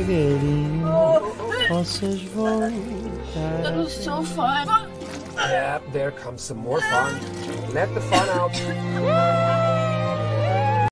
devagarinho possas voltar. That was so fun. Yeah, there comes some more fun. Let the fun out.